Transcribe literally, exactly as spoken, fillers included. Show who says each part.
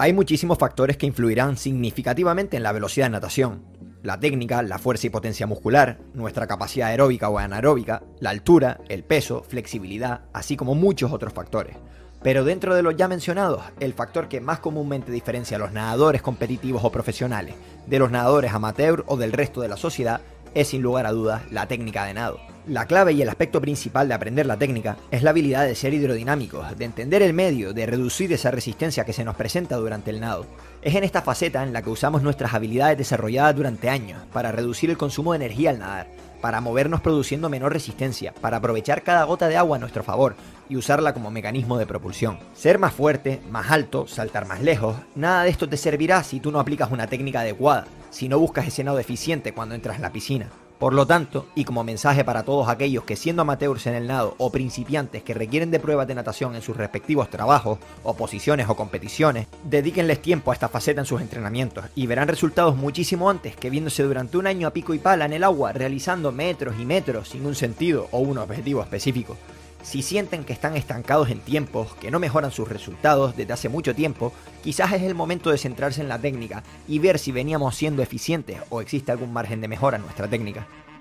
Speaker 1: Hay muchísimos factores que influirán significativamente en la velocidad de natación. La técnica, la fuerza y potencia muscular, nuestra capacidad aeróbica o anaeróbica, la altura, el peso, flexibilidad, así como muchos otros factores. Pero dentro de los ya mencionados, el factor que más comúnmente diferencia a los nadadores competitivos o profesionales de los nadadores amateur o del resto de la sociedad es sin lugar a dudas la técnica de nado. La clave y el aspecto principal de aprender la técnica es la habilidad de ser hidrodinámicos, de entender el medio, de reducir esa resistencia que se nos presenta durante el nado. Es en esta faceta en la que usamos nuestras habilidades desarrolladas durante años para reducir el consumo de energía al nadar, para movernos produciendo menor resistencia, para aprovechar cada gota de agua a nuestro favor y usarla como mecanismo de propulsión. Ser más fuerte, más alto, saltar más lejos, nada de esto te servirá si tú no aplicas una técnica adecuada, si no buscas ese nado eficiente cuando entras en la piscina. Por lo tanto, y como mensaje para todos aquellos que siendo amateurs en el nado o principiantes que requieren de pruebas de natación en sus respectivos trabajos, oposiciones o competiciones, dedíquenles tiempo a esta faceta en sus entrenamientos y verán resultados muchísimo antes que viéndose durante un año a pico y pala en el agua realizando metros y metros sin un sentido o un objetivo específico. Si sienten que están estancados en tiempos, que no mejoran sus resultados desde hace mucho tiempo, quizás es el momento de centrarse en la técnica y ver si veníamos siendo eficientes o existe algún margen de mejora en nuestra técnica.